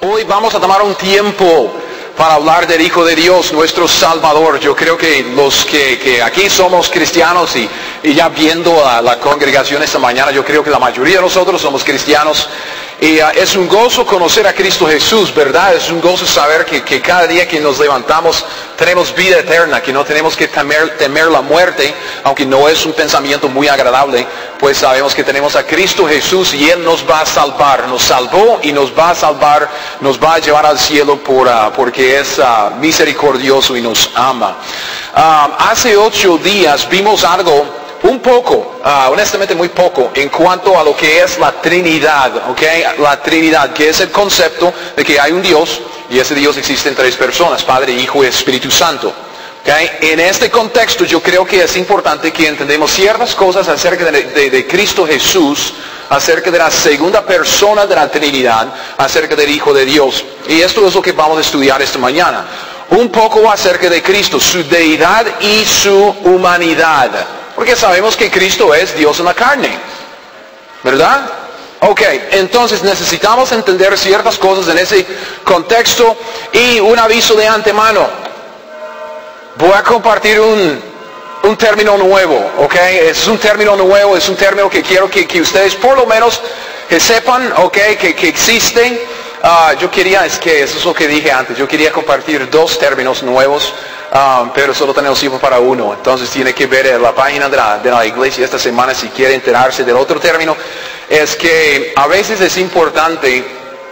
Hoy vamos a tomar un tiempo para hablar del Hijo de Dios, nuestro Salvador. Yo creo que los que aquí somos cristianos y ya viendo a la congregación esta mañana, yo creo que la mayoría de nosotros somos cristianos. Y es un gozo conocer a Cristo Jesús, ¿verdad? Es un gozo saber que cada día que nos levantamos tenemos vida eterna, que no tenemos que temer la muerte, aunque no es un pensamiento muy agradable, pues sabemos que tenemos a Cristo Jesús y Él nos va a salvar, nos salvó y nos va a salvar, nos va a llevar al cielo porque es misericordioso y nos ama. Hace 8 días vimos algo un poco, honestamente muy poco, en cuanto a lo que es la Trinidad, ¿ok? La Trinidad, que es el concepto de que hay un Dios, y ese Dios existe en 3 personas, Padre, Hijo y Espíritu Santo. ¿Okay? En este contexto yo creo que es importante que entendamos ciertas cosas acerca de Cristo Jesús, acerca de la segunda persona de la Trinidad, acerca del Hijo de Dios. Y esto es lo que vamos a estudiar esta mañana. Un poco acerca de Cristo, su deidad y su humanidad. Porque sabemos que Cristo es Dios en la carne, ¿verdad? Ok, entonces necesitamos entender ciertas cosas en ese contexto y un aviso de antemano. Voy a compartir un término nuevo, ok, es un término nuevo, es un término que quiero que ustedes por lo menos que sepan, ok, que existen. Es que eso es lo que dije antes, yo quería compartir 2 términos nuevos, pero solo tenemos tiempo para uno, entonces tiene que ver la página de la iglesia esta semana si quiere enterarse del otro término. Es que a veces es importante,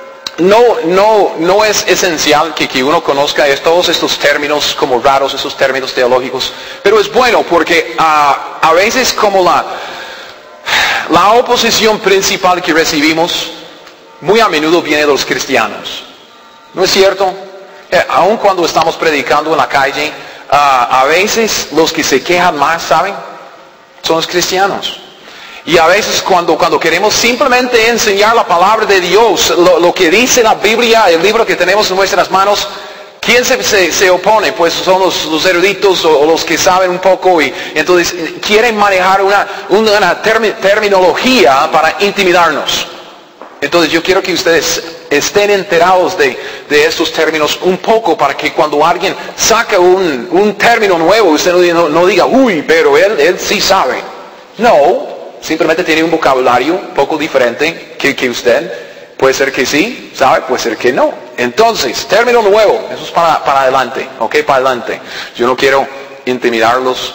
no es esencial que uno conozca todos estos términos como raros, esos términos teológicos, pero es bueno porque a veces como la oposición principal que recibimos muy a menudo viene de los cristianos, ¿no es cierto? Aun cuando estamos predicando en la calle, a veces los que se quejan más, ¿saben? Son los cristianos. Y a veces cuando queremos simplemente enseñar la palabra de Dios, lo que dice la Biblia, el libro que tenemos en nuestras manos, ¿quién se opone? Pues son los eruditos o los que saben un poco y entonces quieren manejar una terminología para intimidarnos. Entonces yo quiero que ustedes estén enterados de estos términos un poco para que cuando alguien saca un término nuevo, usted no diga, uy, pero él sí sabe. No, simplemente tiene un vocabulario un poco diferente que usted. Puede ser que sí, sabe, puede ser que no. Entonces, término nuevo, eso es para adelante, ok, para adelante. Yo no quiero intimidarlos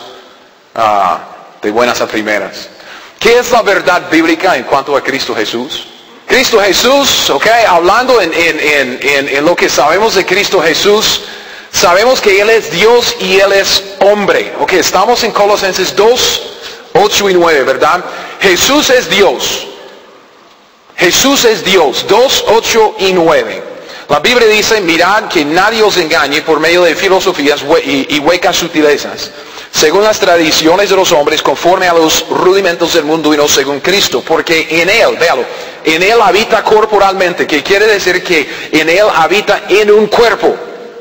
de buenas a primeras. ¿Qué es la verdad bíblica en cuanto a Cristo Jesús? Cristo Jesús, ok, hablando en lo que sabemos de Cristo Jesús, sabemos que Él es Dios y Él es hombre. Ok, estamos en Colosenses 2, 8 y 9, ¿verdad? Jesús es Dios. Jesús es Dios, 2, 8 y 9. La Biblia dice, mirad que nadie os engañe por medio de filosofías y huecas sutilezas, según las tradiciones de los hombres, conforme a los rudimentos del mundo y no según Cristo. Porque en Él, véalo, en Él habita corporalmente, que quiere decir que en Él habita en un cuerpo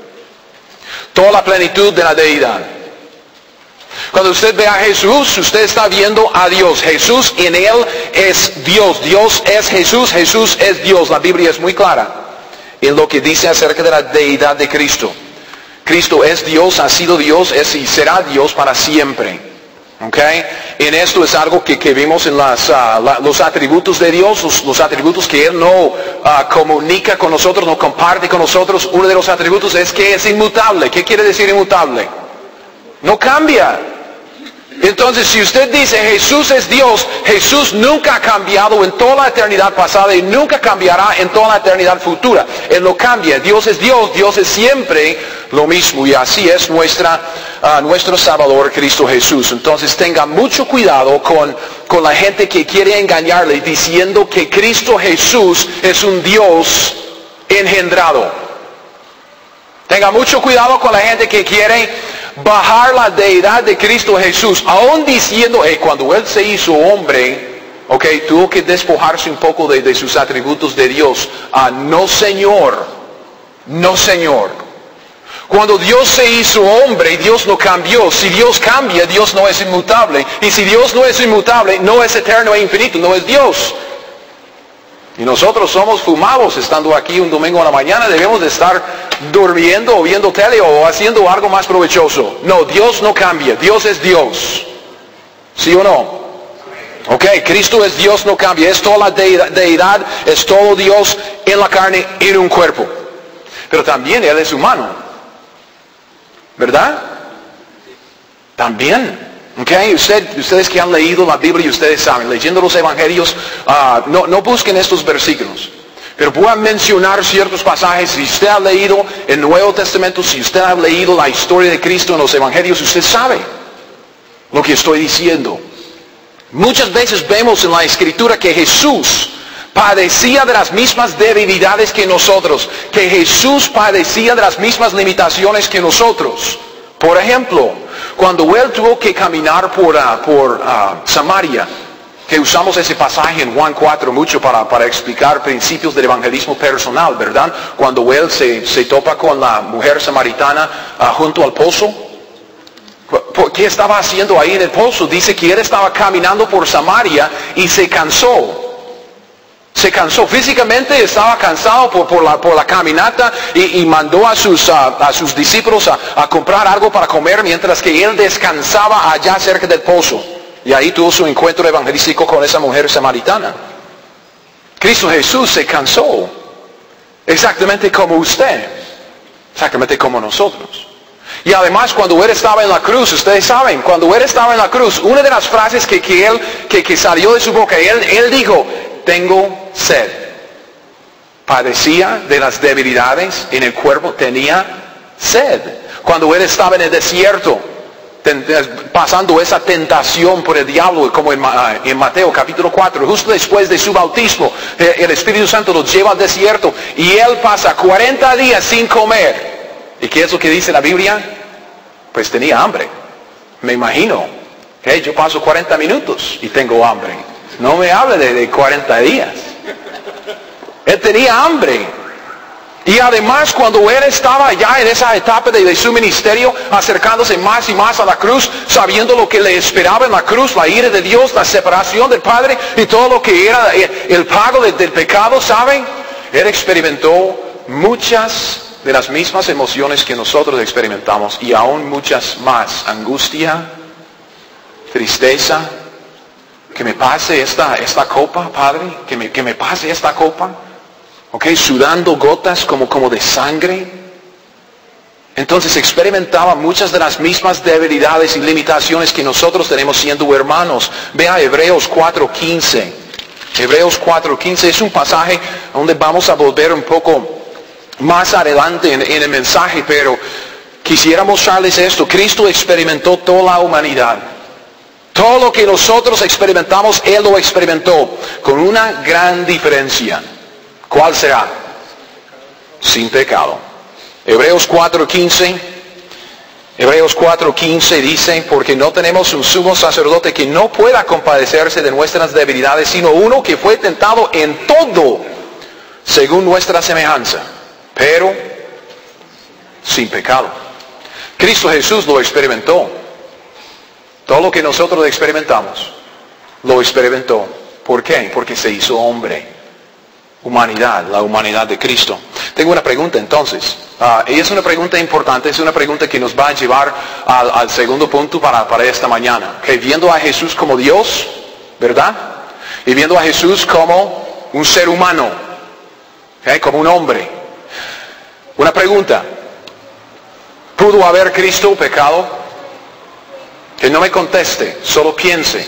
toda la plenitud de la deidad. Cuando usted ve a Jesús, usted está viendo a Dios. Jesús en Él es Dios. Dios es Jesús, Jesús es Dios. La Biblia es muy clara en lo que dice acerca de la deidad de Cristo. Cristo es Dios, ha sido Dios, es y será Dios para siempre. ¿Okay? En esto es algo que vimos en los atributos de Dios, los atributos que Él no comunica con nosotros, no comparte con nosotros. Uno de los atributos es que es inmutable. ¿Qué quiere decir inmutable? No cambia. Entonces, si usted dice Jesús es Dios, Jesús nunca ha cambiado en toda la eternidad pasada y nunca cambiará en toda la eternidad futura. Él no cambia. Dios es Dios, Dios es siempre lo mismo. Y así es nuestro Salvador Cristo Jesús. Entonces, tenga mucho cuidado con la gente que quiere engañarle diciendo que Cristo Jesús es un Dios engendrado. Tenga mucho cuidado con la gente que quiere bajar la deidad de Cristo Jesús, aún diciendo, cuando Él se hizo hombre, tuvo que despojarse un poco de sus atributos de Dios. No Señor, no Señor. Cuando Dios se hizo hombre, Dios no cambió. Si Dios cambia, Dios no es inmutable. Y si Dios no es inmutable, no es eterno e infinito, no es Dios. Y nosotros somos fumados estando aquí un domingo en la mañana. Debemos de estar durmiendo o viendo tele o haciendo algo más provechoso. No, Dios no cambia. Dios es Dios. ¿Sí o no? Ok, Cristo es Dios, no cambia. Es toda la deidad, es todo Dios en la carne, en un cuerpo. Pero también Él es humano. ¿Verdad? También. Okay, ustedes que han leído la Biblia, ustedes saben, leyendo los evangelios, no busquen estos versículos. Pero voy a mencionar ciertos pasajes. Si usted ha leído el Nuevo Testamento, si usted ha leído la historia de Cristo en los evangelios, usted sabe lo que estoy diciendo. Muchas veces vemos en la Escritura que Jesús padecía de las mismas debilidades que nosotros, que Jesús padecía de las mismas limitaciones que nosotros. Por ejemplo, cuando Él tuvo que caminar por Samaria, que usamos ese pasaje en Juan 4 mucho para explicar principios del evangelismo personal, ¿verdad? Cuando Él se topa con la mujer samaritana junto al pozo. ¿Qué estaba haciendo ahí en el pozo? Dice que Él estaba caminando por Samaria y se cansó. Se cansó físicamente, estaba cansado por la caminata y mandó a sus discípulos a comprar algo para comer mientras que Él descansaba allá cerca del pozo. Y ahí tuvo su encuentro evangelístico con esa mujer samaritana. Cristo Jesús se cansó, exactamente como usted, exactamente como nosotros. Y además cuando Él estaba en la cruz, ustedes saben, cuando Él estaba en la cruz, una de las frases que salió de su boca, Él dijo, tengo sed. Padecía de las debilidades en el cuerpo, tenía sed. Cuando Él estaba en el desierto, pasando esa tentación por el diablo, como en Mateo capítulo 4, justo después de su bautismo, el Espíritu Santo lo lleva al desierto y Él pasa 40 días sin comer. ¿Y qué es lo que dice la Biblia? Pues tenía hambre. Me imagino. Okay, yo paso 40 minutos y tengo hambre. No me hable de 40 días. Él tenía hambre. Y además cuando Él estaba ya en esa etapa de su ministerio, acercándose más y más a la cruz, sabiendo lo que le esperaba en la cruz, la ira de Dios, la separación del Padre y todo lo que era el pago del pecado, ¿saben? Él experimentó muchas de las mismas emociones que nosotros experimentamos y aún muchas más. Angustia, tristeza. Que me pase esta copa, Padre, que me pase esta copa. Ok, sudando gotas como de sangre. Entonces experimentaba muchas de las mismas debilidades y limitaciones que nosotros tenemos siendo hermanos. Vea Hebreos 4:15. Hebreos 4:15 es un pasaje donde vamos a volver un poco más adelante en el mensaje, pero quisiera mostrarles esto. Cristo experimentó toda la humanidad. Todo lo que nosotros experimentamos, Él lo experimentó, con una gran diferencia. ¿Cuál será? Sin pecado. Hebreos 4:15. Hebreos 4:15 dice, porque no tenemos un sumo sacerdote que no pueda compadecerse de nuestras debilidades, sino uno que fue tentado en todo, según nuestra semejanza, pero sin pecado. Cristo Jesús lo experimentó. Todo lo que nosotros experimentamos, lo experimentó. ¿Por qué? Porque se hizo hombre. Humanidad, la humanidad de Cristo. Tengo una pregunta entonces. Y es una pregunta importante, es una pregunta que nos va a llevar al segundo punto para esta mañana. Que viendo a Jesús como Dios, ¿verdad? Y viendo a Jesús como un ser humano, ¿okay? Como un hombre. Una pregunta. ¿Pudo haber Cristo pecado? Que no me conteste, solo piense.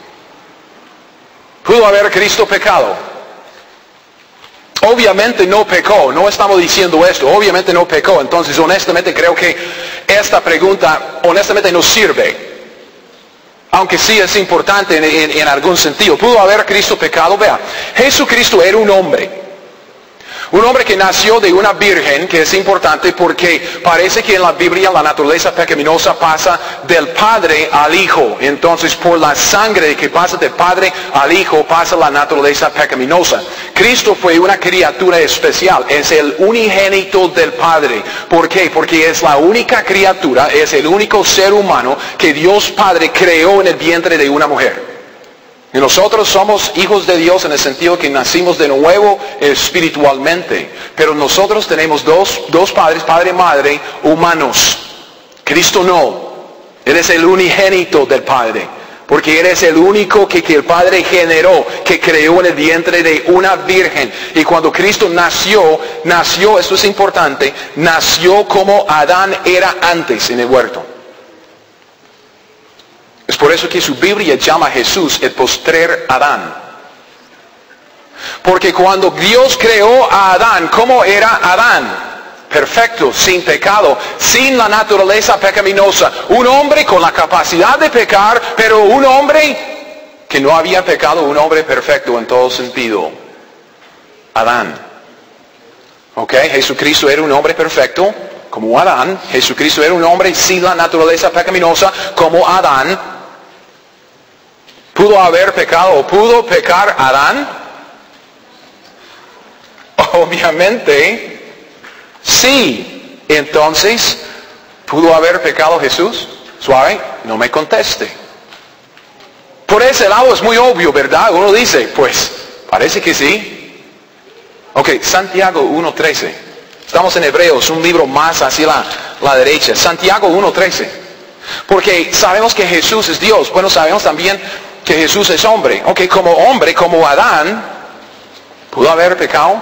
¿Pudo haber Cristo pecado? Obviamente no pecó, no estamos diciendo esto, obviamente no pecó. Entonces honestamente creo que esta pregunta honestamente no sirve. Aunque sí es importante en algún sentido. ¿Pudo haber Cristo pecado? Vea, Jesucristo era un hombre. Un hombre que nació de una virgen, que es importante porque parece que en la Biblia la naturaleza pecaminosa pasa del Padre al Hijo. Entonces por la sangre que pasa del Padre al Hijo pasa la naturaleza pecaminosa. Cristo fue una criatura especial, es el unigénito del Padre. ¿Por qué? Porque es la única criatura, es el único ser humano que Dios Padre creó en el vientre de una mujer. Y nosotros somos hijos de Dios en el sentido que nacimos de nuevo espiritualmente. Pero nosotros tenemos dos padres, padre y madre, humanos. Cristo no. Él es el unigénito del Padre. Porque Él es el único que el Padre generó, que creó en el vientre de una virgen. Y cuando Cristo nació, esto es importante, nació como Adán era antes en el huerto. Es por eso que su Biblia llama a Jesús el postrer Adán. Porque cuando Dios creó a Adán, ¿cómo era Adán? Perfecto, sin pecado, sin la naturaleza pecaminosa. Un hombre con la capacidad de pecar, pero un hombre que no había pecado, un hombre perfecto en todo sentido. Adán. ¿Ok? Jesucristo era un hombre perfecto, como Adán. Jesucristo era un hombre sin la naturaleza pecaminosa, como Adán. ¿Pudo haber pecado o pudo pecar Adán? Obviamente, sí. Entonces, ¿pudo haber pecado Jesús? Suave, no me conteste. Por ese lado es muy obvio, ¿verdad? Uno dice, pues, parece que sí. Ok, Santiago 1:13. Estamos en Hebreos, un libro más hacia la derecha. Santiago 1:13. Porque sabemos que Jesús es Dios. Bueno, sabemos también que Jesús es hombre. Ok, como hombre, como Adán, ¿pudo haber pecado?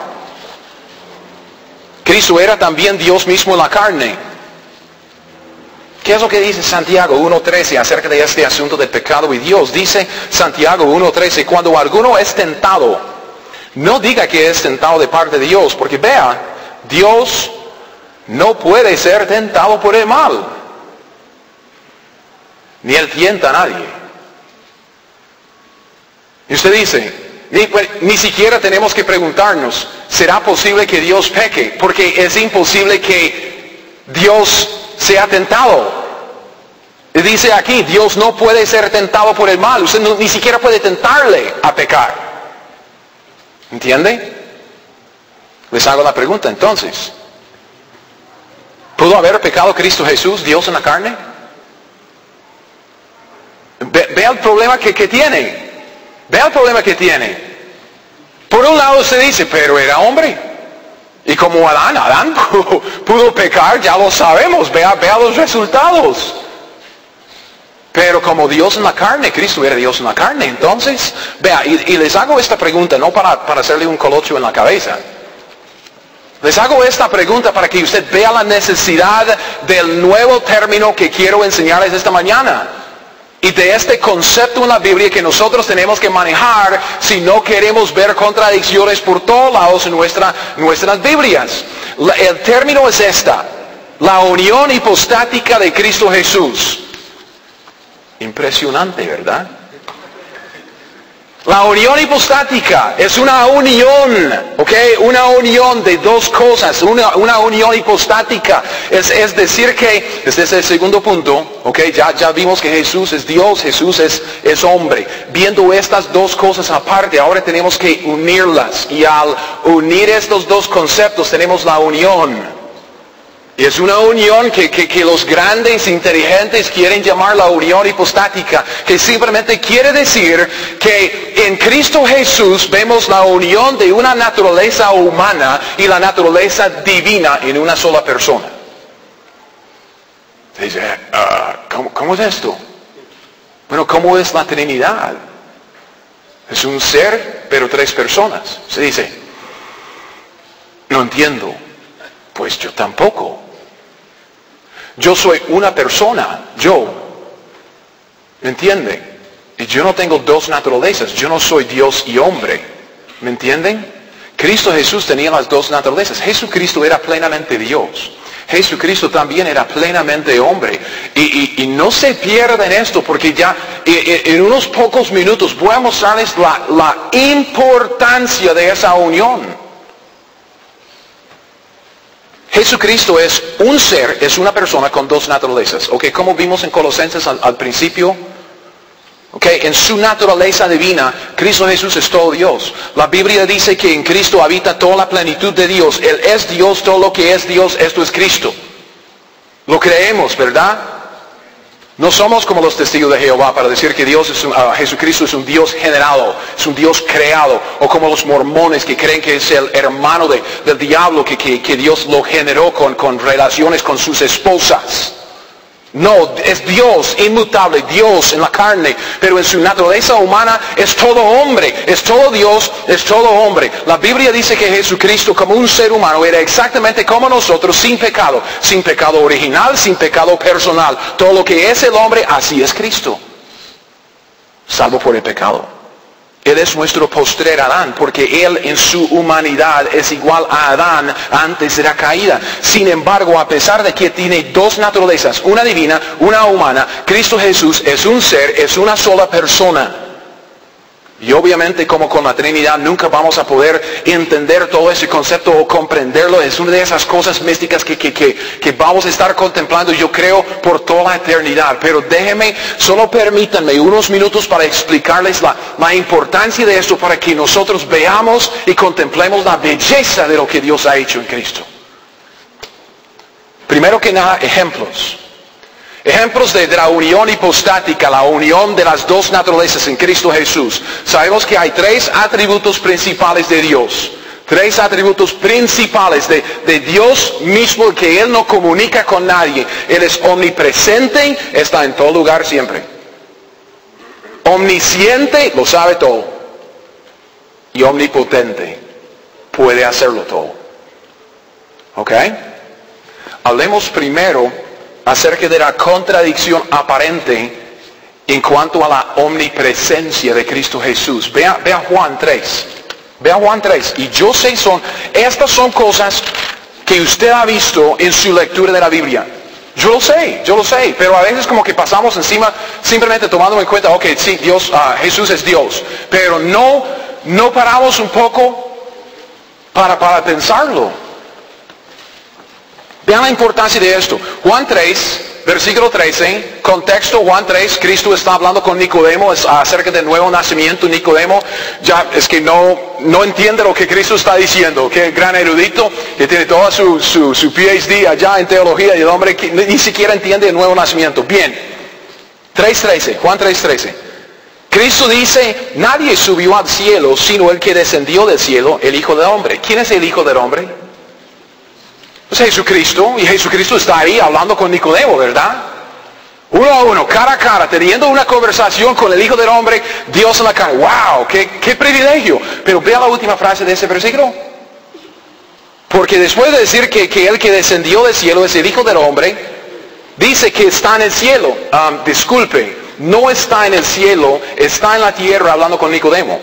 Cristo era también Dios mismo en la carne. ¿Qué es lo que dice Santiago 1:13 acerca de este asunto del pecado y Dios? Dice Santiago 1:13, cuando alguno es tentado, no diga que es tentado de parte de Dios, porque vea, Dios no puede ser tentado por el mal, ni Él tienta a nadie. Y usted dice, ni siquiera tenemos que preguntarnos, ¿será posible que Dios peque? Porque es imposible que Dios sea tentado. Y dice aquí, Dios no puede ser tentado por el mal. Usted ni siquiera puede tentarle a pecar. ¿Entiende? Les hago la pregunta entonces. ¿Pudo haber pecado Cristo Jesús, Dios en la carne? Vea el problema que tiene. Vea el problema que tiene. Por un lado usted dice, pero era hombre. Y como Adán pudo pecar, ya lo sabemos. Vea los resultados. Pero como Dios en la carne, Cristo era Dios en la carne. Entonces, vea, y les hago esta pregunta, no para hacerle un colocho en la cabeza. Les hago esta pregunta para que usted vea la necesidad del nuevo término que quiero enseñarles esta mañana. Y de este concepto en la Biblia que nosotros tenemos que manejar si no queremos ver contradicciones por todos lados en nuestras Biblias. El término es esta: la unión hipostática de Cristo Jesús. Impresionante, ¿verdad? La unión hipostática es una unión, ¿ok? Una unión de dos cosas, una unión hipostática. Es decir que, este es el segundo punto, ¿ok? Ya vimos que Jesús es Dios, Jesús es hombre. Viendo estas dos cosas aparte, ahora tenemos que unirlas. Y al unir estos dos conceptos tenemos la unión. Y es una unión que los grandes inteligentes quieren llamar la unión hipostática, que simplemente quiere decir que en Cristo Jesús vemos la unión de una naturaleza humana y la naturaleza divina en una sola persona. Dice, ¿cómo es esto? Bueno, ¿cómo es la Trinidad? Es un ser, pero tres personas. Se dice, no entiendo. Pues yo tampoco. Yo soy una persona, yo. ¿Me entiende? Y yo no tengo dos naturalezas. Yo no soy Dios y hombre. ¿Me entienden? Cristo Jesús tenía las dos naturalezas. Jesucristo era plenamente Dios. Jesucristo también era plenamente hombre. Y no se pierdan esto, porque ya en unos pocos minutos voy a mostrarles la importancia de esa unión. Jesucristo es un ser, es una persona con dos naturalezas. ¿Ok? Como vimos en Colosenses al principio. ¿Ok? En su naturaleza divina, Cristo Jesús es todo Dios. La Biblia dice que en Cristo habita toda la plenitud de Dios. Él es Dios, todo lo que es Dios, esto es Cristo. Lo creemos, ¿verdad? No somos como los testigos de Jehová para decir que Jesucristo es un Dios generado, es un Dios creado, o como los mormones que creen que es el hermano del diablo, que Dios lo generó con relaciones con sus esposas. No, es Dios inmutable, Dios en la carne, pero en su naturaleza humana es todo hombre, es todo Dios, es todo hombre. La Biblia dice que Jesucristo como un ser humano era exactamente como nosotros, sin pecado original, sin pecado personal. Todo lo que es el hombre, así es Cristo, salvo por el pecado. Él es nuestro postrer Adán, porque Él en su humanidad es igual a Adán antes de la caída. Sin embargo, a pesar de que tiene dos naturalezas, una divina, una humana, Cristo Jesús es un ser, es una sola persona. Y obviamente como con la Trinidad nunca vamos a poder entender todo ese concepto o comprenderlo. Es una de esas cosas místicas que vamos a estar contemplando, yo creo, por toda la eternidad. Pero solo permítanme unos minutos para explicarles la importancia de esto, para que nosotros veamos y contemplemos la belleza de lo que Dios ha hecho en Cristo. Primero que nada, ejemplos. Ejemplos de la unión hipostática, la unión de las dos naturalezas en Cristo Jesús. Sabemos que hay tres atributos principales de Dios. Tres atributos principales de Dios mismo, que Él no comunica con nadie. Él es omnipresente, está en todo lugar siempre. Omnisciente, lo sabe todo. Y omnipotente, puede hacerlo todo. ¿Ok? Hablemos primero acerca de la contradicción aparente en cuanto a la omnipresencia de Cristo Jesús. Vea Juan 3. Vea Juan 3. Y yo sé, estas son cosas que usted ha visto en su lectura de la Biblia. Yo lo sé, pero a veces como que pasamos encima simplemente tomando en cuenta, ok, sí, Jesús es Dios, pero no paramos un poco para pensarlo. Vean la importancia de esto. Juan 3, versículo 13, contexto Juan 3, Cristo está hablando con Nicodemo acerca del nuevo nacimiento. Nicodemo ya es que no entiende lo que Cristo está diciendo. Qué gran erudito, que tiene toda su PhD allá en teología, y el hombre que ni siquiera entiende el nuevo nacimiento. Bien, 3:13, Juan 3:13. Cristo dice, nadie subió al cielo sino el que descendió del cielo, el Hijo del Hombre. ¿Quién es el Hijo del Hombre? Es Jesucristo, y Jesucristo está ahí hablando con Nicodemo, ¿verdad? Uno a uno, cara a cara, teniendo una conversación con el Hijo del Hombre, Dios en la cara. ¡Wow! ¡Qué privilegio! Pero vea la última frase de ese versículo. Porque después de decir que el que descendió del cielo es el Hijo del Hombre, dice que está en el cielo. Disculpe, no está en el cielo, está en la tierra hablando con Nicodemo.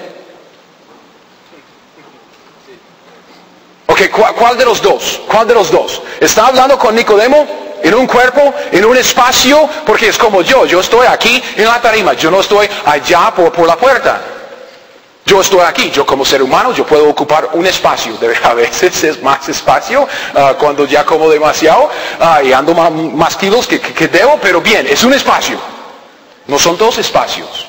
Ok, ¿cuál de los dos? ¿Cuál de los dos? ¿Está hablando con Nicodemo en un cuerpo, en un espacio? Porque es como yo estoy aquí en la tarima, yo no estoy allá por la puerta. Yo estoy aquí, yo como ser humano, yo puedo ocupar un espacio. A veces es más espacio cuando ya como demasiado y ando más kilos que debo, pero bien, es un espacio. No son dos espacios.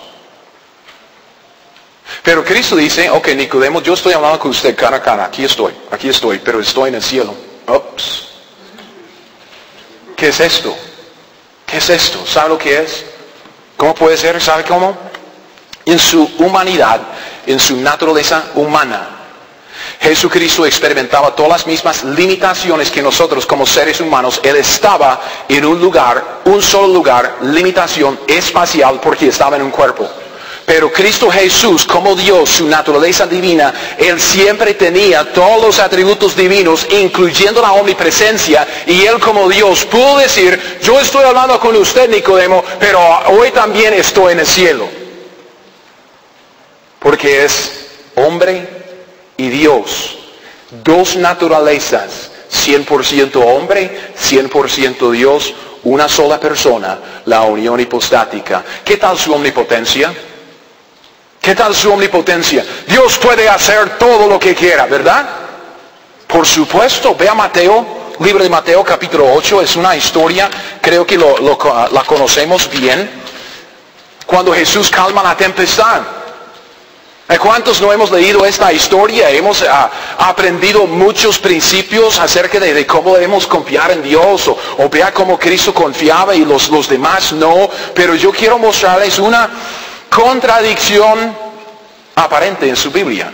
Pero Cristo dice, ok, Nicodemo, yo estoy hablando con usted cara a cara, aquí estoy, pero estoy en el cielo. Ups. ¿Qué es esto? ¿Qué es esto? ¿Sabe lo que es? ¿Cómo puede ser? ¿Sabe cómo? En su humanidad, en su naturaleza humana, Jesucristo experimentaba todas las mismas limitaciones que nosotros como seres humanos. Él estaba en un lugar, un solo lugar, limitación espacial, porque estaba en un cuerpo. Pero Cristo Jesús, como Dios, su naturaleza divina, Él siempre tenía todos los atributos divinos, incluyendo la omnipresencia, y Él como Dios pudo decir, yo estoy hablando con usted, Nicodemo, pero hoy también estoy en el cielo. Porque es hombre y Dios, dos naturalezas, 100% hombre, 100% Dios, una sola persona, la unión hipostática. ¿Qué tal su omnipotencia? ¿Qué tal su omnipotencia? Dios puede hacer todo lo que quiera, ¿verdad? Por supuesto. Vea Mateo, libro de Mateo capítulo 8, es una historia, creo que la conocemos bien. Cuando Jesús calma la tempestad. ¿Cuántos no hemos leído esta historia? Hemos aprendido muchos principios acerca de cómo debemos confiar en Dios o ver cómo Cristo confiaba y los demás no. Pero yo quiero mostrarles una contradicción aparente en su Biblia.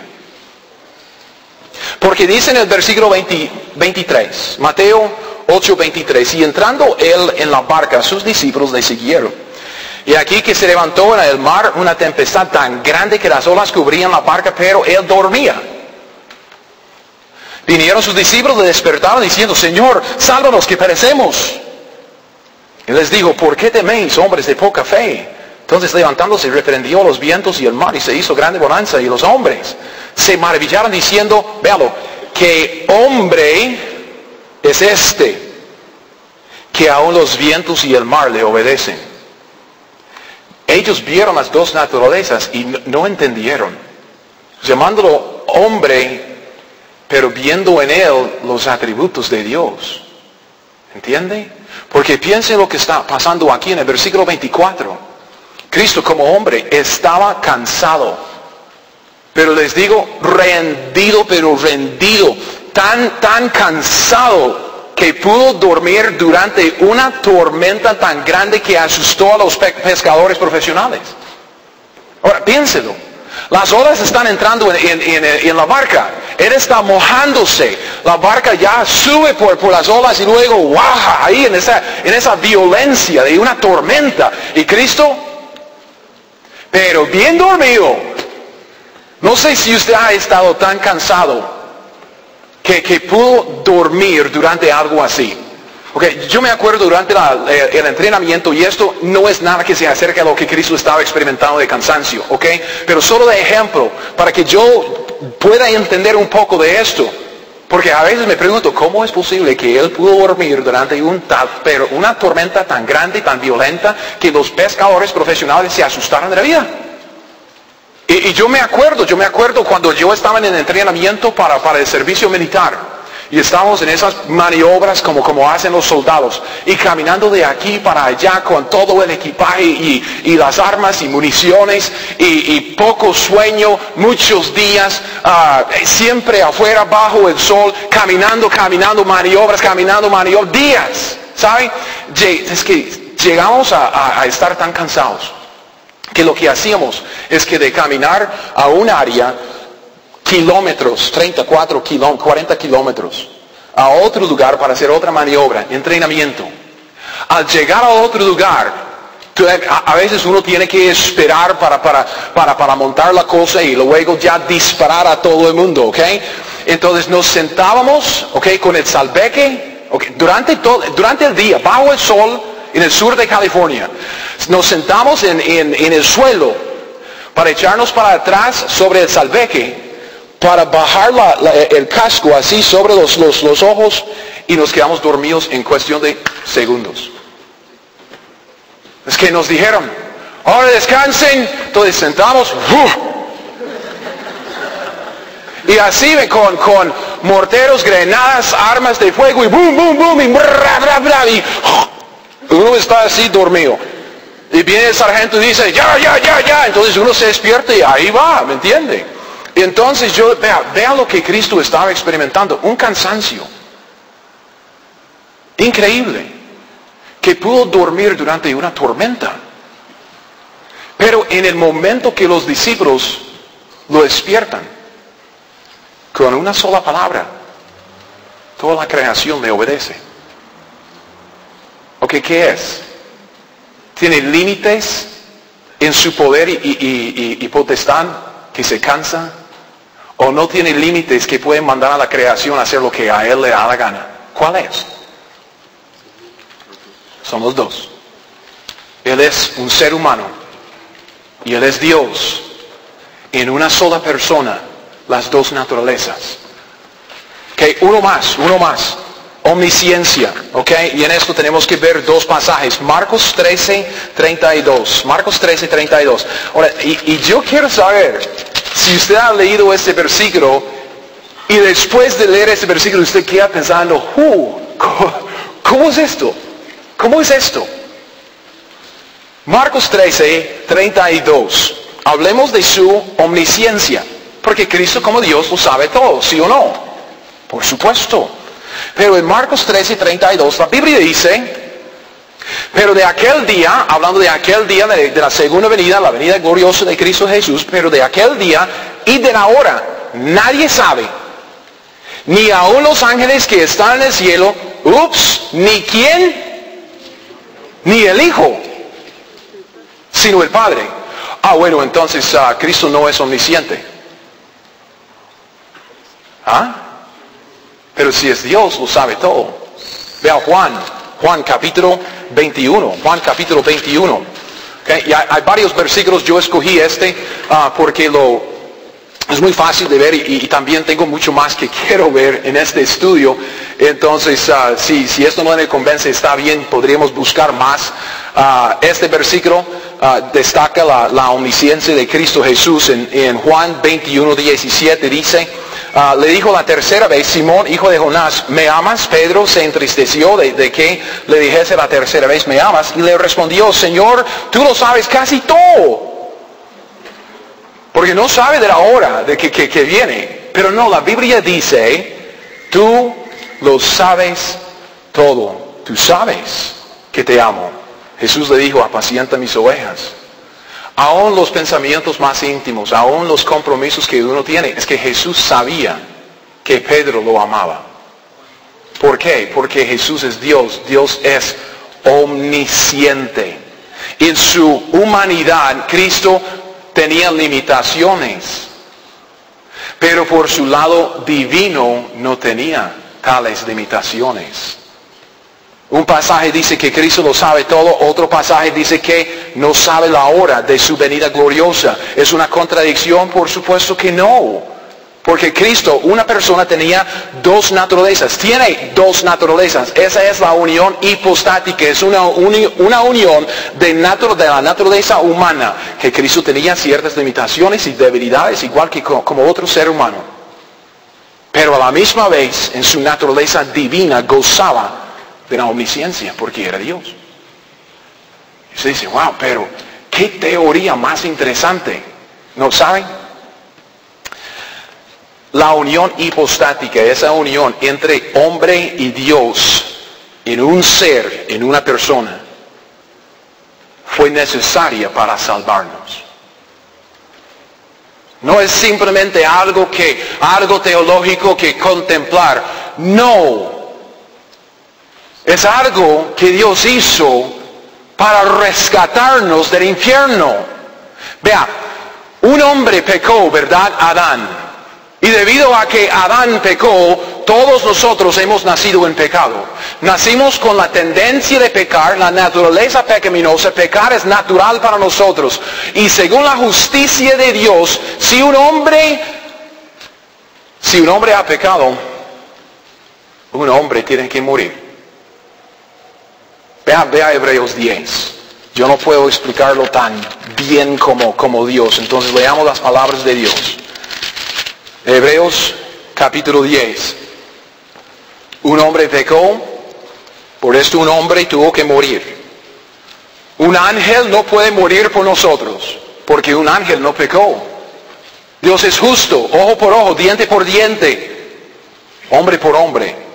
Porque dice en el versículo 23, Mateo 8:23, y entrando él en la barca, sus discípulos le siguieron. Y aquí que se levantó en el mar una tempestad tan grande que las olas cubrían la barca, pero él dormía. Vinieron sus discípulos, le despertaron diciendo, Señor, sálvanos que perecemos. Y les dijo, ¿por qué teméis, hombres de poca fe? Entonces levantándose reprendió los vientos y el mar y se hizo grande bonanza. Y los hombres se maravillaron diciendo, véalo, ¿qué hombre es este que aún los vientos y el mar le obedecen? Ellos vieron las dos naturalezas y no entendieron, llamándolo hombre, pero viendo en él los atributos de Dios. ¿Entiende? Porque piensen lo que está pasando aquí en el versículo 24. Cristo como hombre estaba cansado, pero les digo, rendido, tan cansado que pudo dormir durante una tormenta tan grande que asustó a los pescadores profesionales. Ahora, piénselo. Las olas están entrando en la barca. Él está mojándose. La barca ya sube por las olas y luego baja ahí en esa violencia de una tormenta. Y Cristo, pero bien dormido. No sé si usted ha estado tan cansado que pudo dormir durante algo así. Okay, yo me acuerdo durante el entrenamiento, y esto no es nada que se acerque a lo que Cristo estaba experimentando de cansancio, okay, pero solo de ejemplo, para que yo pueda entender un poco de esto. Porque a veces me pregunto, ¿cómo es posible que él pudo dormir durante pero una tormenta tan grande, tan violenta, que los pescadores profesionales se asustaron de la vida? Y yo me acuerdo cuando yo estaba en el entrenamiento para el servicio militar. Y estábamos en esas maniobras como hacen los soldados. Y caminando de aquí para allá con todo el equipaje y las armas y municiones. Y poco sueño, muchos días. Siempre afuera bajo el sol. Caminando, maniobras, días. ¿Saben? Es que llegamos a estar tan cansados que lo que hacíamos es que de caminar a un área, kilómetros, 40 kilómetros, a otro lugar para hacer otra maniobra, entrenamiento. Al llegar a otro lugar, a veces uno tiene que esperar para montar la cosa y luego ya disparar a todo el mundo, ¿ok? Entonces nos sentábamos, ¿ok? Con el salveque, ¿ok? Durante el día, bajo el sol, en el sur de California. Nos sentamos en el suelo para echarnos para atrás sobre el salveque, para bajar el casco así sobre los ojos, y nos quedamos dormidos en cuestión de segundos. Es que nos dijeron, ahora descansen, entonces sentamos, y así con morteros, granadas, armas de fuego, y boom, boom, boom, y y uno está así dormido. Y viene el sargento y dice, ya. Entonces uno se despierta y ahí va, ¿me entiende? Y entonces vea lo que Cristo estaba experimentando. Un cansancio increíble. Que pudo dormir durante una tormenta. Pero en el momento que los discípulos lo despiertan, con una sola palabra, toda la creación le obedece. Ok, ¿qué es? ¿Tiene límites en su poder y potestad que se cansa? ¿O no tiene límites que pueden mandar a la creación a hacer lo que a él le da la gana? ¿Cuál es? Son los dos. Él es un ser humano y él es Dios. En una sola persona, las dos naturalezas. Ok, uno más. Omnisciencia, ¿ok? Y en esto tenemos que ver dos pasajes. Marcos 13:32. Marcos 13:32. Ahora, y yo quiero saber si usted ha leído este versículo y después de leer este versículo usted queda pensando, ¿cómo es esto? ¿Cómo es esto? Marcos 13:32. hablemos de su omnisciencia. Porque Cristo como Dios lo sabe todo, ¿sí o no? Por supuesto. Pero en Marcos 13:32 la Biblia dice, pero de aquel día, hablando de aquel día de la segunda venida, la venida gloriosa de Cristo Jesús, pero de aquel día y de la hora, nadie sabe, ni aun los ángeles que están en el cielo, ni quién, ni el Hijo, sino el Padre. Bueno, entonces Cristo no es omnisciente. Pero si es Dios, lo sabe todo. Vea Juan capítulo 21. Juan capítulo 21. Okay? Y hay varios versículos, yo escogí porque es muy fácil de ver y también tengo mucho más que quiero ver en este estudio. Entonces, si esto no me convence, está bien, podríamos buscar más. Este versículo destaca la omnisciencia de Cristo Jesús. En Juan 21:17 dice, le dijo la tercera vez, Simón, hijo de Jonás, ¿me amas? Pedro se entristeció de que le dijese la tercera vez, ¿me amas? Y le respondió, Señor, tú lo sabes casi todo. Porque no sabe de la hora de que viene. Pero no, la Biblia dice, tú lo sabes todo. Tú sabes que te amo. Jesús le dijo, apacienta mis ovejas. Aún los pensamientos más íntimos, aún los compromisos que uno tiene, es que Jesús sabía que Pedro lo amaba. ¿Por qué? Porque Jesús es Dios. Dios es omnisciente. En su humanidad, Cristo tenía limitaciones. Pero por su lado divino no tenía tales limitaciones. Un pasaje dice que Cristo lo sabe todo, otro pasaje dice que no sabe la hora de su venida gloriosa. ¿Es una contradicción? Por supuesto que no. Porque Cristo, una persona, tenía dos naturalezas. Tiene dos naturalezas. Esa es la unión hipostática. Es una unión de la naturaleza humana. Que Cristo tenía ciertas limitaciones y debilidades, igual que como otro ser humano. Pero a la misma vez, en su naturaleza divina, gozaba de la omnisciencia, porque era Dios. Y se dice, wow, pero qué teoría más interesante. ¿No saben? La unión hipostática, esa unión entre hombre y Dios en un ser, en una persona, fue necesaria para salvarnos. No es simplemente algo teológico que contemplar. No. Es algo que Dios hizo para rescatarnos del infierno. Vea, un hombre pecó, ¿verdad? Adán. Y debido a que Adán pecó, todos nosotros hemos nacido en pecado. Nacimos con la tendencia de pecar, la naturaleza pecaminosa. Pecar es natural para nosotros. Y según la justicia de Dios, si un hombre ha pecado, un hombre tiene que morir. Vea Hebreos 10. Yo no puedo explicarlo tan bien como Dios. Entonces leamos las palabras de Dios. Hebreos capítulo 10. Un hombre pecó, por esto un hombre tuvo que morir. Un ángel no puede morir por nosotros, porque un ángel no pecó. Dios es justo, ojo por ojo, diente por diente, hombre por hombre.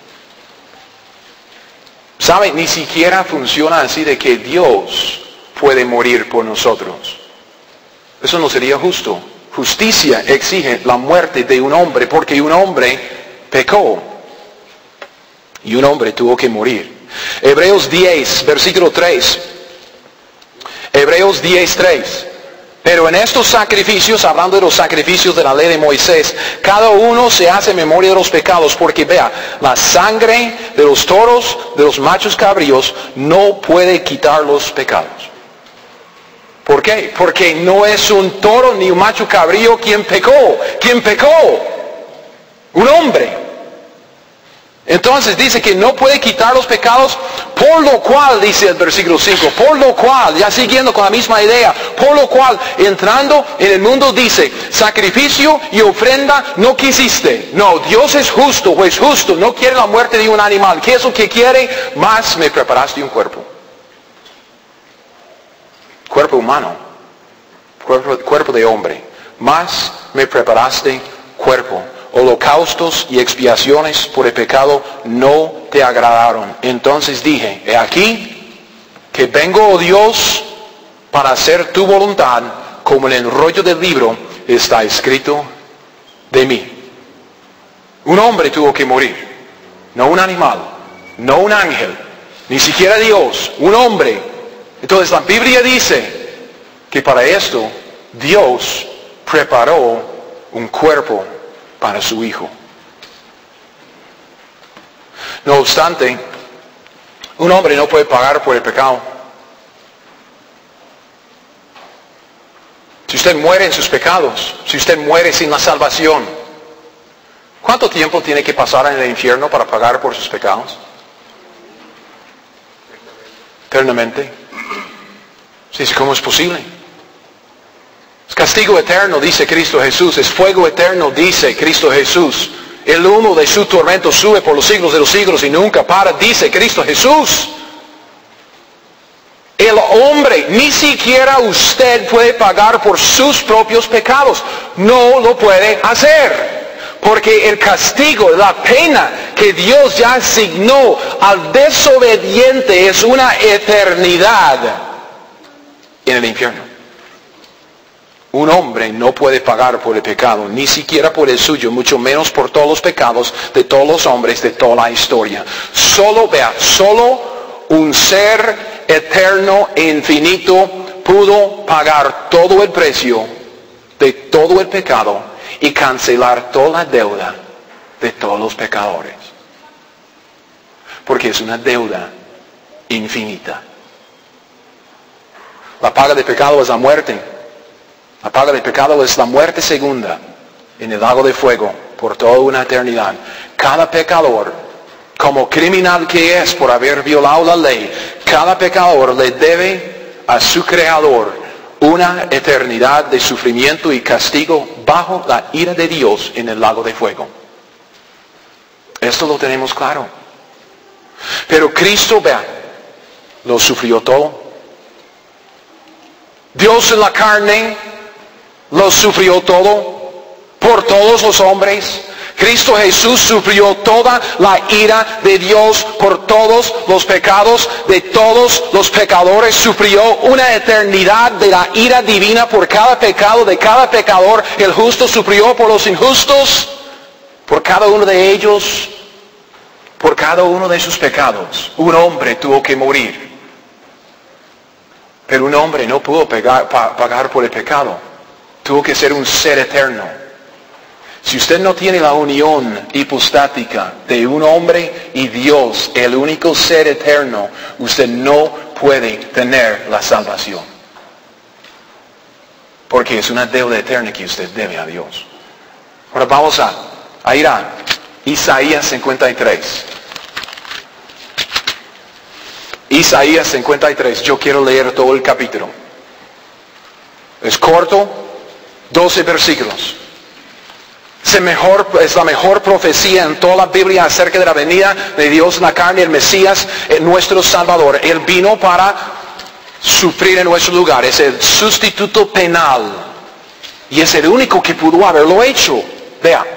¿Saben? Ni siquiera funciona así de que Dios puede morir por nosotros. Eso no sería justo. Justicia exige la muerte de un hombre porque un hombre pecó. Y un hombre tuvo que morir. Hebreos 10, versículo 3. Hebreos 10, 3. Pero en estos sacrificios, hablando de los sacrificios de la ley de Moisés, cada uno se hace memoria de los pecados, porque vea, la sangre de los toros, de los machos cabríos, no puede quitar los pecados. ¿Por qué? Porque no es un toro ni un macho cabrío quien pecó. ¿Quién pecó? Un hombre. Entonces dice que no puede quitar los pecados, por lo cual, dice el versículo 5, por lo cual, ya siguiendo con la misma idea, por lo cual, entrando en el mundo dice, sacrificio y ofrenda no quisiste. No, Dios es justo, no quiere la muerte de un animal. ¿Qué es lo que quiere? Más me preparaste un cuerpo. Cuerpo humano. cuerpo de hombre, mas me preparaste cuerpo. Holocaustos y expiaciones por el pecado no te agradaron. Entonces dije, he aquí que vengo, oh Dios, para hacer tu voluntad, como en el rollo del libro está escrito de mí. Un hombre tuvo que morir, no un animal, no un ángel, ni siquiera Dios, un hombre. Entonces la Biblia dice que para esto Dios preparó un cuerpo para su Hijo. No obstante, un hombre no puede pagar por el pecado. Si usted muere en sus pecados, si usted muere sin la salvación, ¿cuánto tiempo tiene que pasar en el infierno para pagar por sus pecados? Eternamente. Sí, ¿cómo es posible? Es castigo eterno, dice Cristo Jesús. Es fuego eterno, dice Cristo Jesús. El humo de su tormento sube por los siglos de los siglos y nunca para, dice Cristo Jesús. El hombre, ni siquiera usted puede pagar por sus propios pecados. No lo puede hacer. Porque el castigo, la pena que Dios ya asignó al desobediente es una eternidad en el infierno. Un hombre no puede pagar por el pecado, ni siquiera por el suyo, mucho menos por todos los pecados de todos los hombres de toda la historia. Solo un ser eterno e infinito pudo pagar todo el precio de todo el pecado y cancelar toda la deuda de todos los pecadores. Porque es una deuda infinita. La paga del pecado es la muerte. La paga del pecado es la muerte segunda en el lago de fuego por toda una eternidad. Cada pecador, como criminal que es por haber violado la ley, cada pecador le debe a su Creador una eternidad de sufrimiento y castigo bajo la ira de Dios en el lago de fuego. Esto lo tenemos claro. Pero Cristo, vea, lo sufrió todo. Dios en la carne lo sufrió todo por todos los hombres. Cristo Jesús sufrió toda la ira de Dios por todos los pecados de todos los pecadores. Sufrió una eternidad de la ira divina por cada pecado de cada pecador. El justo sufrió por los injustos, por cada uno de ellos, por cada uno de sus pecados. Un hombre tuvo que morir. Pero un hombre no pudo pagar por el pecado. Tuvo que ser un ser eterno. Si usted no tiene la unión hipostática de un hombre y Dios, el único ser eterno, usted no puede tener la salvación. Porque es una deuda eterna que usted debe a Dios. Ahora vamos a ir a Isaías 53. Isaías 53. Yo quiero leer todo el capítulo. Es corto, 12 versículos. Es la mejor profecía en toda la Biblia acerca de la venida de Dios en la carne, el Mesías, nuestro Salvador. Él vino para sufrir en nuestro lugar. Es el sustituto penal. Y es el único que pudo haberlo hecho. Vea.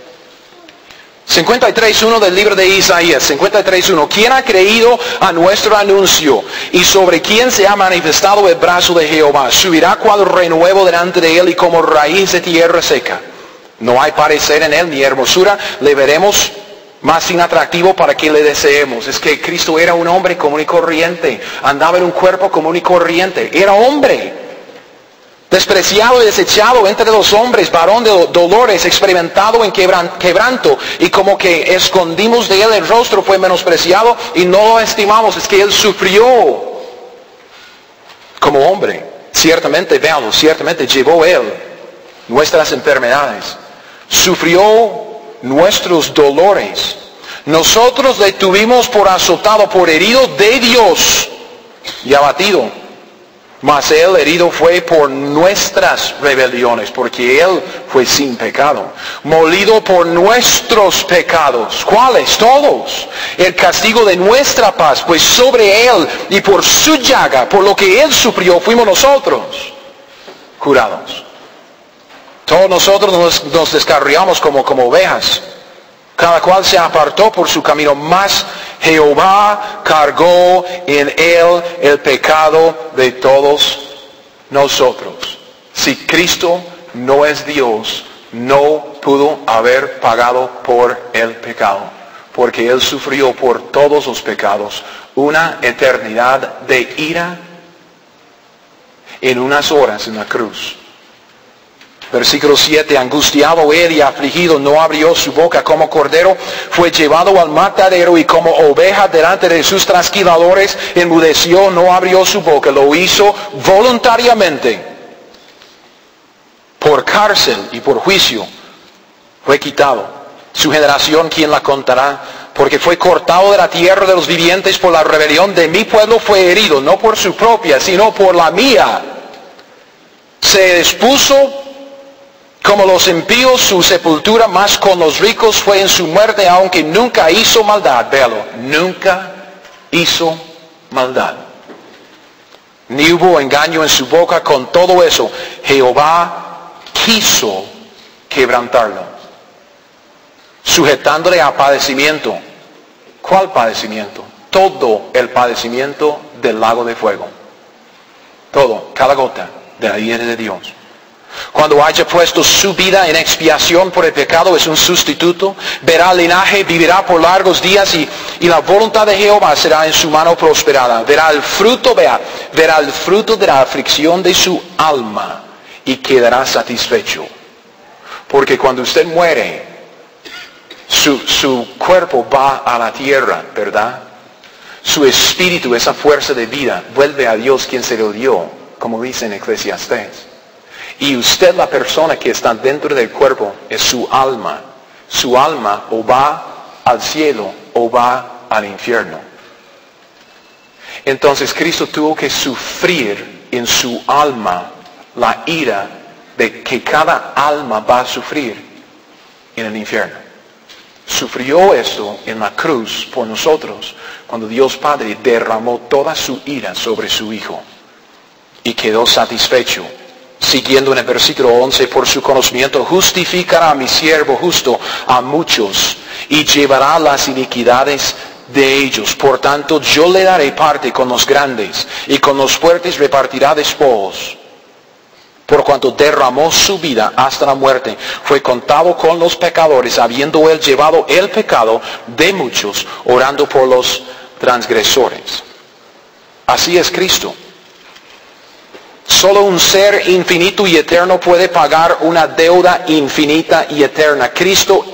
53.1 del libro de Isaías. 53.1. ¿Quién ha creído a nuestro anuncio? Y sobre quién se ha manifestado el brazo de Jehová. Subirá cual renuevo delante de él y como raíz de tierra seca. No hay parecer en él ni hermosura. Le veremos más inatractivo para que le deseemos. Es que Cristo era un hombre común y corriente. Andaba en un cuerpo común y corriente. Era hombre. Despreciado y desechado entre los hombres, varón de dolores, experimentado en quebranto, y como que escondimos de él el rostro, fue menospreciado y no lo estimamos. Es que él sufrió como hombre. Ciertamente, véalo, ciertamente llevó él nuestras enfermedades. Sufrió nuestros dolores. Nosotros le tuvimos por azotado, por herido de Dios y abatido. Mas él herido fue por nuestras rebeliones, porque él fue sin pecado. Molido por nuestros pecados. ¿Cuáles? Todos. El castigo de nuestra paz, pues sobre él y por su llaga, por lo que él sufrió, fuimos nosotros jurados. Todos nosotros nos descarriamos como ovejas. Cada cual se apartó por su camino, mas Jehová cargó en él el pecado de todos nosotros. Si Cristo no es Dios, no pudo haber pagado por el pecado, porque Él sufrió por todos los pecados una eternidad de ira en unas horas en la cruz. Versículo 7, angustiado él y afligido, no abrió su boca, como cordero fue llevado al matadero, y como oveja delante de sus trasquiladores enmudeció, no abrió su boca, lo hizo voluntariamente. Por cárcel y por juicio fue quitado. Su generación, ¿quién la contará? Porque fue cortado de la tierra de los vivientes, por la rebelión de mi pueblo fue herido, no por su propia, sino por la mía. Se expuso como los impíos su sepultura, mas con los ricos fue en su muerte, aunque nunca hizo maldad. Véalo, nunca hizo maldad. Ni hubo engaño en su boca. Con todo eso, Jehová quiso quebrantarlo, sujetándole a padecimiento. ¿Cuál padecimiento? Todo el padecimiento del lago de fuego. Todo, cada gota de la ira de Dios. Cuando haya puesto su vida en expiación por el pecado, es un sustituto. Verá el linaje, vivirá por largos días, y la voluntad de Jehová será en su mano prosperada. Verá el fruto de la aflicción de su alma y quedará satisfecho. Porque cuando usted muere, su cuerpo va a la tierra, ¿verdad? Su espíritu, esa fuerza de vida, vuelve a Dios quien se lo dio, como dice en Eclesiastés. Y usted, la persona que está dentro del cuerpo, es su alma. Su alma o va al cielo o va al infierno. Entonces Cristo tuvo que sufrir en su alma la ira de que cada alma va a sufrir en el infierno. Sufrió esto en la cruz por nosotros, cuando Dios Padre derramó toda su ira sobre su Hijo y quedó satisfecho. Siguiendo en el versículo 11, por su conocimiento justificará a mi siervo justo a muchos y llevará las iniquidades de ellos. Por tanto, yo le daré parte con los grandes, y con los fuertes repartirá despojos. Por cuanto derramó su vida hasta la muerte, fue contado con los pecadores, habiendo él llevado el pecado de muchos, orando por los transgresores. Así es Cristo. Solo un ser infinito y eterno puede pagar una deuda infinita y eterna. Cristo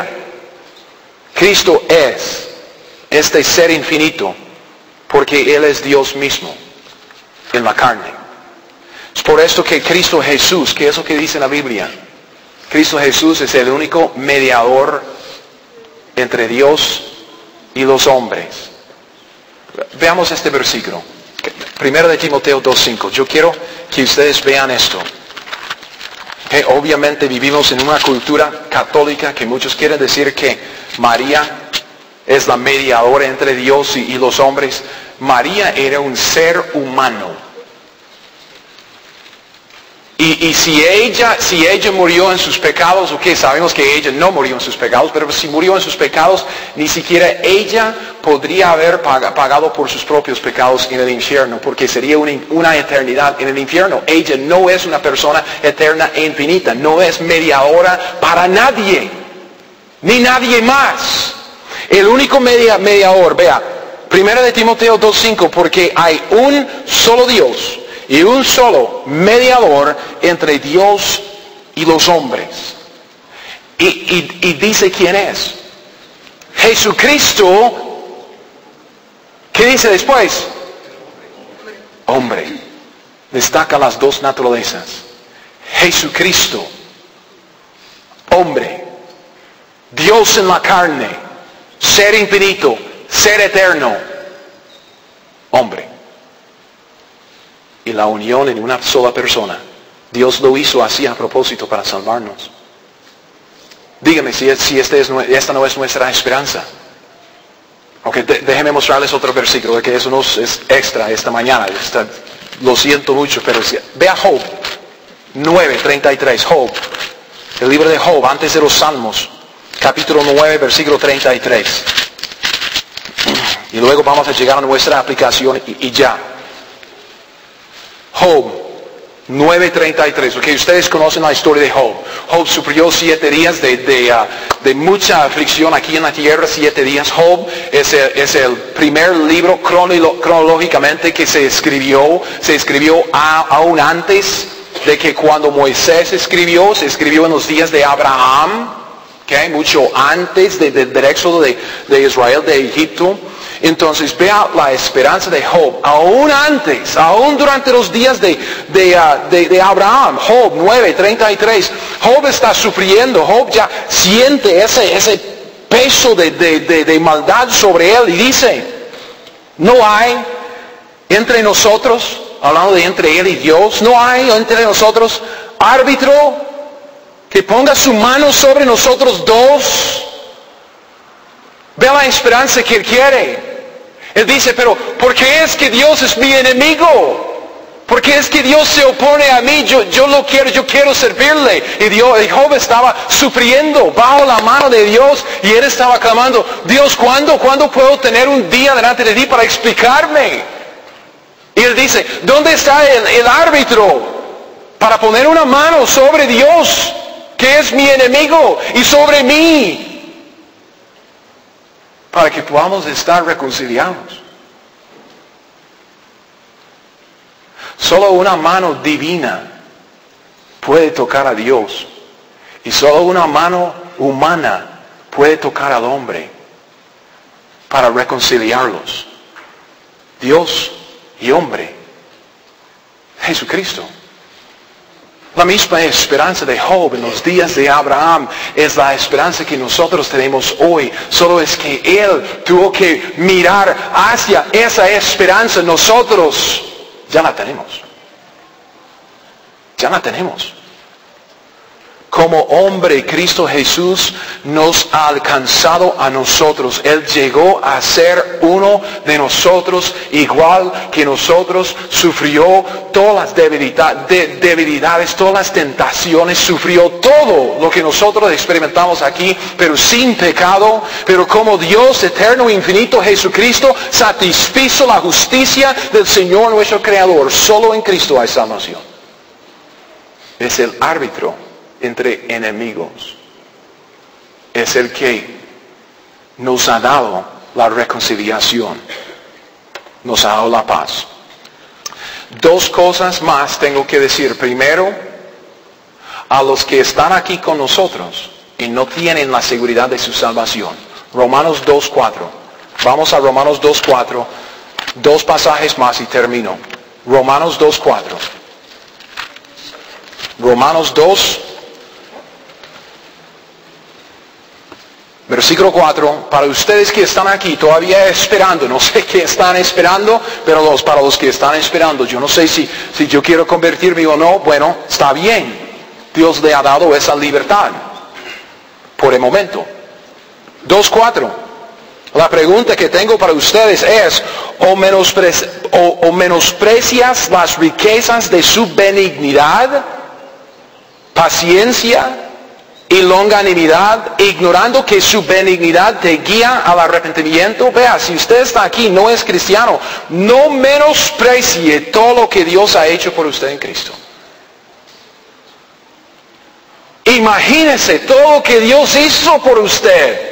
es este ser infinito, porque Él es Dios mismo en la carne. Es por esto que Cristo Jesús, ¿qué es lo que dice la Biblia? Cristo Jesús es el único mediador entre Dios y los hombres. Veamos este versículo. Primero de Timoteo 2:5. Yo quiero que ustedes vean esto. Obviamente vivimos en una cultura católica que muchos quieren decir que María es la mediadora entre Dios y los hombres. María era un ser humano. Y si ella murió en sus pecados, ok, sabemos que ella no murió en sus pecados, pero si murió en sus pecados, ni siquiera ella podría haber pagado por sus propios pecados en el infierno, porque sería una eternidad en el infierno. Ella no es una persona eterna e infinita, no es mediadora para nadie, ni nadie más. El único mediador, vea, 1 de Timoteo 2:5, porque hay un solo Dios y un solo mediador entre Dios y los hombres. Y dice quién es. Jesucristo. ¿Qué dice después? Hombre. Destaca las dos naturalezas. Jesucristo. Hombre. Dios en la carne. Ser infinito. Ser eterno. Hombre. Y la unión en una sola persona. Dios lo hizo así a propósito para salvarnos. Dígame si esta no es nuestra esperanza. Ok, déjenme mostrarles otro versículo, que eso no es extra esta mañana. Lo siento mucho, pero vea Job. 9:33, Job. El libro de Job, antes de los Salmos. Capítulo 9, versículo 33. Y luego vamos a llegar a nuestra aplicación y ya. Job 9:33. Ok, ustedes conocen la historia de Job. Job sufrió 7 días de mucha aflicción aquí en la tierra, 7 días. Job es el primer libro cronológicamente que se escribió aún antes de que cuando Moisés escribió, se escribió en los días de Abraham, okay, mucho antes del éxodo de Israel de Egipto. Entonces vea la esperanza de Job, aún antes, aún durante los días de Abraham. Job 9:33, Job está sufriendo, Job ya siente ese peso de maldad sobre él y dice, no hay entre nosotros, hablando de entre él y Dios, no hay entre nosotros árbitro que ponga su mano sobre nosotros dos. Vea la esperanza que él quiere. Él dice, pero ¿por qué es que Dios es mi enemigo? ¿Por qué es que Dios se opone a mí? Yo quiero servirle. Y Job estaba sufriendo bajo la mano de Dios y él estaba clamando, Dios, ¿cuándo puedo tener un día delante de ti para explicarme? Y él dice, ¿dónde está el árbitro para poner una mano sobre Dios, que es mi enemigo, y sobre mí, para que podamos estar reconciliados? Solo una mano divina puede tocar a Dios, y solo una mano humana puede tocar al hombre para reconciliarlos. Dios y hombre, Jesucristo. La misma esperanza de Job en los días de Abraham es la esperanza que nosotros tenemos hoy. Solo es que él tuvo que mirar hacia esa esperanza. Nosotros ya la tenemos. Ya la tenemos. Como hombre, Cristo Jesús nos ha alcanzado a nosotros. Él llegó a ser uno de nosotros, igual que nosotros. Sufrió todas las debilidades, todas las tentaciones. Sufrió todo lo que nosotros experimentamos aquí, pero sin pecado. Pero como Dios eterno e infinito, Jesucristo satisfizo la justicia del Señor nuestro Creador. Solo en Cristo hay salvación. Es el árbitro entre enemigos. Es el que nos ha dado la reconciliación. Nos ha dado la paz. 2 cosas más tengo que decir. Primero, a los que están aquí con nosotros y no tienen la seguridad de su salvación. Romanos 2:4. Vamos a Romanos 2:4. 2 pasajes más y termino. Romanos 2:4. Romanos 2, versículo 4, para ustedes que están aquí todavía esperando, no sé qué están esperando, pero para los que están esperando, yo no sé si yo quiero convertirme o no, bueno, está bien. Dios le ha dado esa libertad, por el momento. 2:4. La pregunta que tengo para ustedes es, ¿o menosprecias las riquezas de su benignidad, paciencia y longanimidad, ignorando que su benignidad te guía al arrepentimiento? Vea, si usted está aquí, no es cristiano, no menosprecie todo lo que Dios ha hecho por usted en Cristo. Imagínese todo lo que Dios hizo por usted.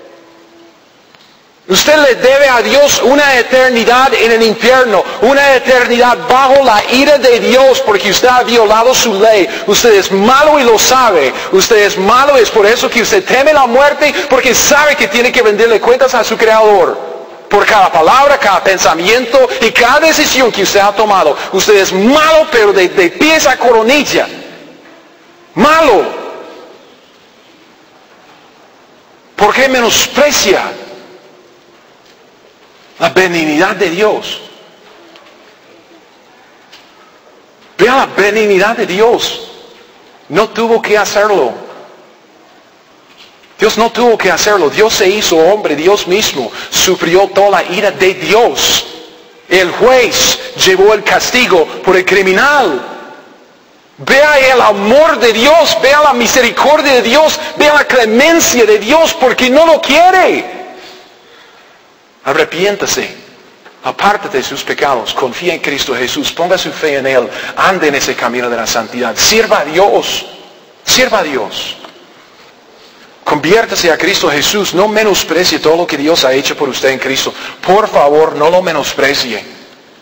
Usted le debe a Dios una eternidad en el infierno, una eternidad bajo la ira de Dios porque usted ha violado su ley. Usted es malo y lo sabe. Usted es malo, es por eso que usted teme la muerte, porque sabe que tiene que rendirle cuentas a su Creador por cada palabra, cada pensamiento y cada decisión que usted ha tomado. Usted es malo, pero de pies a coronilla. Malo. ¿Por qué menosprecia la benignidad de Dios? Vea la benignidad de Dios. No tuvo que hacerlo. Dios no tuvo que hacerlo. Dios se hizo hombre. Dios mismo sufrió toda la ira de Dios. El juez llevó el castigo por el criminal. Vea el amor de Dios, vea la misericordia de Dios, vea la clemencia de Dios porque no lo quiere. Arrepiéntase, apártate de sus pecados, confía en Cristo Jesús, ponga su fe en Él, ande en ese camino de la santidad, sirva a Dios, sirva a Dios. Conviértase a Cristo Jesús, no menosprecie todo lo que Dios ha hecho por usted en Cristo. Por favor, no lo menosprecie.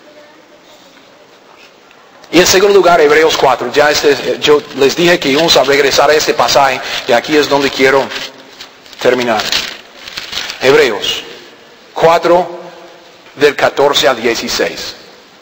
Y en segundo lugar, Hebreos 4. Yo les dije que íbamos a regresar a este pasaje y aquí es donde quiero terminar. Hebreos 4, del 14 al 16.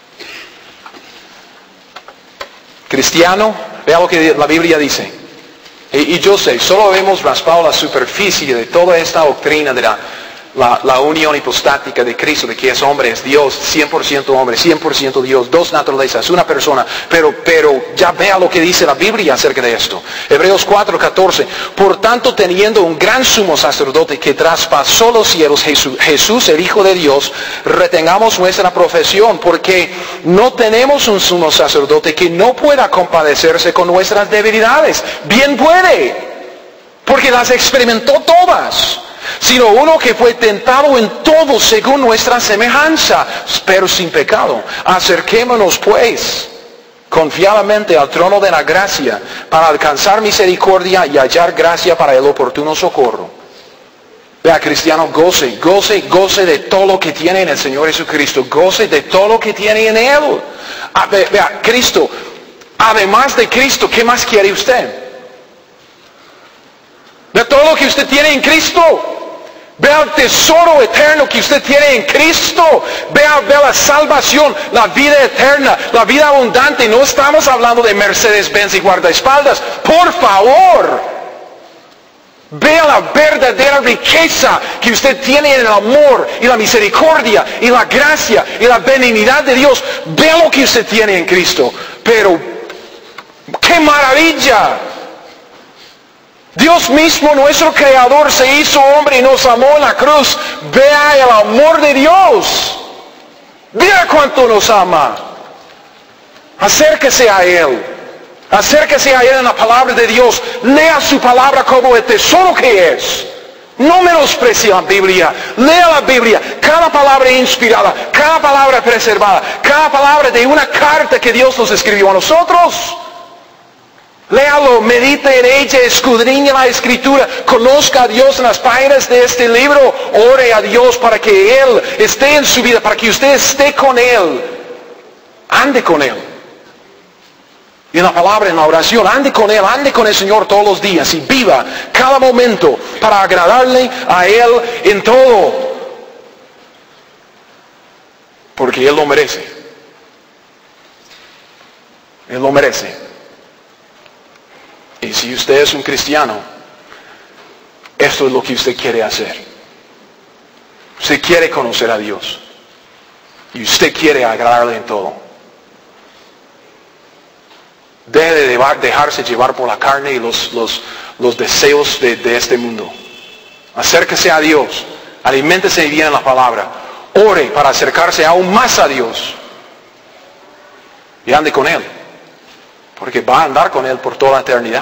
Cristiano, vea lo que la Biblia dice. Y yo sé, solo hemos raspado la superficie de toda esta doctrina de la unión hipostática de Cristo, de que es hombre, es Dios, 100% hombre, 100% Dios, dos naturalezas, una persona. Pero ya vea lo que dice la Biblia acerca de esto. Hebreos 4:14. Por tanto, teniendo un gran sumo sacerdote que traspasó los cielos, Jesús, el Hijo de Dios, retengamos nuestra profesión, porque no tenemos un sumo sacerdote que no pueda compadecerse con nuestras debilidades. Bien puede, porque las experimentó todas. Sino uno que fue tentado en todo según nuestra semejanza, pero sin pecado. Acerquémonos pues confiadamente al trono de la gracia para alcanzar misericordia y hallar gracia para el oportuno socorro. Vea, cristiano, goce de todo lo que tiene en el Señor Jesucristo. Goce de todo lo que tiene en Él. Vea, Cristo, además de Cristo, ¿qué más quiere usted? De todo lo que usted tiene en Cristo. Vea el tesoro eterno que usted tiene en Cristo. Vea la salvación, la vida eterna, la vida abundante. No estamos hablando de Mercedes-Benz y guardaespaldas. Por favor. Vea la verdadera riqueza que usted tiene en el amor y la misericordia y la gracia y la benignidad de Dios. Vea lo que usted tiene en Cristo. Pero, ¡qué maravilla! Dios mismo, nuestro Creador, se hizo hombre y nos amó en la cruz. Vea el amor de Dios. Vea cuánto nos ama. Acérquese a Él. Acérquese a Él en la palabra de Dios. Lea su palabra como el tesoro que es. No menosprecie la Biblia. Lea la Biblia. Cada palabra inspirada. Cada palabra preservada. Cada palabra de una carta que Dios nos escribió a nosotros. Léalo, medite en ella, escudriñe la Escritura, conozca a Dios en las páginas de este libro, ore a Dios para que Él esté en su vida, para que usted esté con Él, ande con Él. Y en la palabra, en la oración, ande con Él, ande con el Señor todos los días y viva cada momento para agradarle a Él en todo. Porque Él lo merece. Él lo merece. Y si usted es un cristiano, esto es lo que usted quiere hacer. Usted quiere conocer a Dios. Y usted quiere agradarle en todo. Deje de dejarse llevar por la carne y los deseos de este mundo. Acérquese a Dios. Aliméntese bien en la palabra. Ore para acercarse aún más a Dios. Y ande con Él. Porque va a andar con Él por toda la eternidad.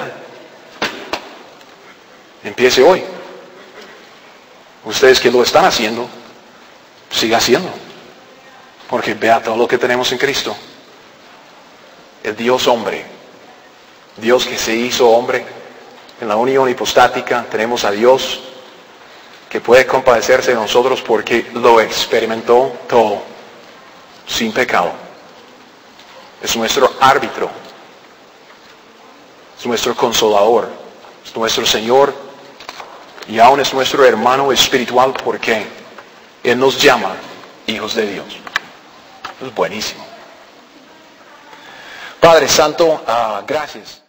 Empiece hoy. Ustedes que lo están haciendo, siga haciendo. Porque vea todo lo que tenemos en Cristo. El Dios hombre. Dios que se hizo hombre. En la unión hipostática tenemos a Dios que puede compadecerse de nosotros porque lo experimentó todo. Sin pecado. Es nuestro árbitro. Es nuestro consolador, es nuestro Señor y aún es nuestro hermano espiritual porque Él nos llama hijos de Dios. Es buenísimo. Padre Santo, gracias.